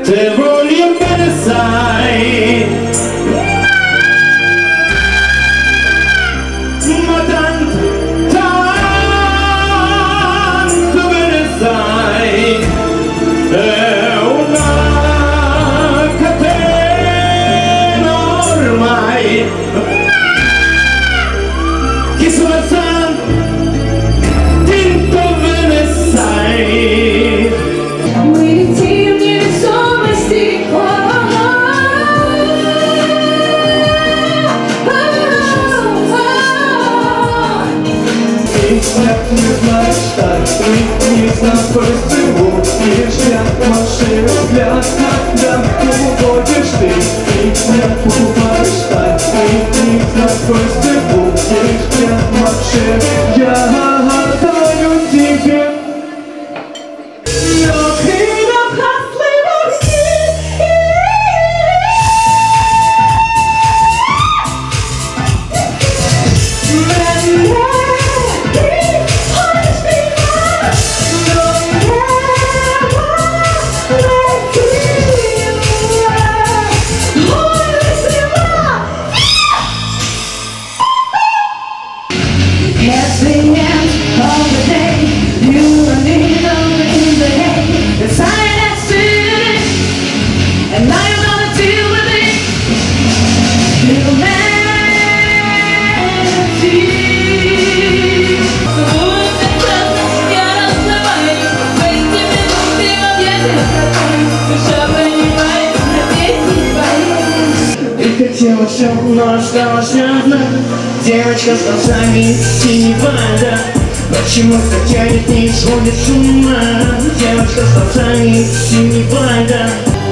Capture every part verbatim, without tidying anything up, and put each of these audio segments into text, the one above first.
te voglio bene sai, ma tanto, tanto bene sai, è una catena ormai, chi suona santo, tinto bene sai. Как не знаешь, так ты не знакомишь всего. Лишь я маши взгляд, когда уводишь ты. Ты не покупаешь, так ты не знакомишь всего. Лишь я маши, я отдаю тебе. Девочка, но что жадно, девочка с глазами синего, почему-то тянет, не сходит с ума. Девочка с глазами синего.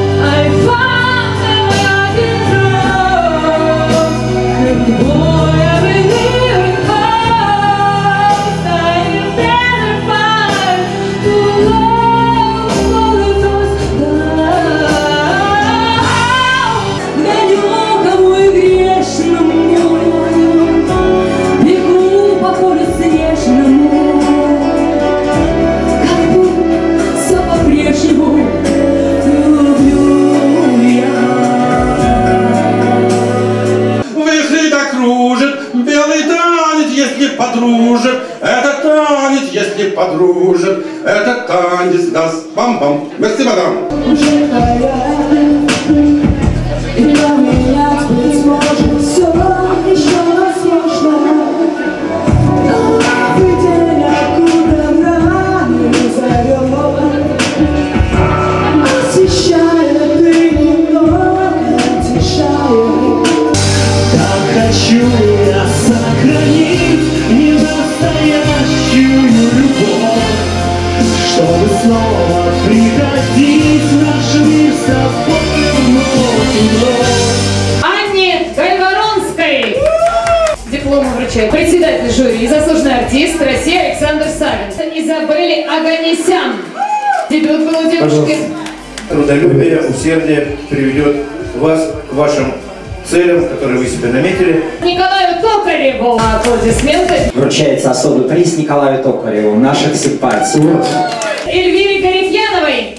Если подружит, это танец, если подружит, это танец даст бам-бам. Merci, мадам. Председатель жюри и заслуженный артист России Александр Савин. Изабелли Аганесян. Дебют был у девушки. Трудолюбие, усердие приведет вас к вашим целям, которые вы себе наметили. Николаю Токареву. Аплодисменты. Вручается особый приз Николаю Токареву, наших симпатий. Эльвире Гарифьяновой.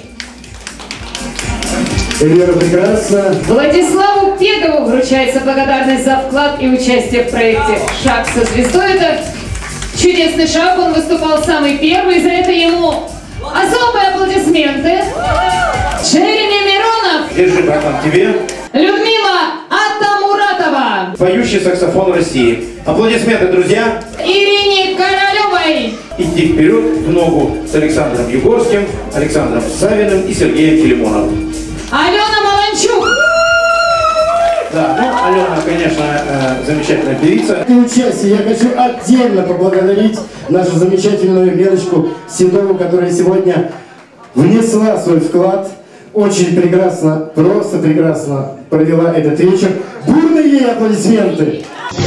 Эльвира прекрасна. Владиславу Пегову вручается благодарность за вклад и участие в проекте «Шаг со звездой». Это чудесный шаг, он выступал самый первый, за это ему особые аплодисменты. Джереми Миронов. Держи, братан, тебе. Людмила Атамуратова. Поющий саксофон России. Аплодисменты, друзья. Ирине Королевой. Идти вперед в ногу с Александром Югорским, Александром Савиным и Сергеем Филимоновым. Алена Маланчук. Да, ну, Алена, конечно, э, замечательная певица. Участие я хочу отдельно поблагодарить нашу замечательную Леночку Седову, которая сегодня внесла свой вклад. Очень прекрасно, просто прекрасно провела этот вечер. Бурные ей аплодисменты!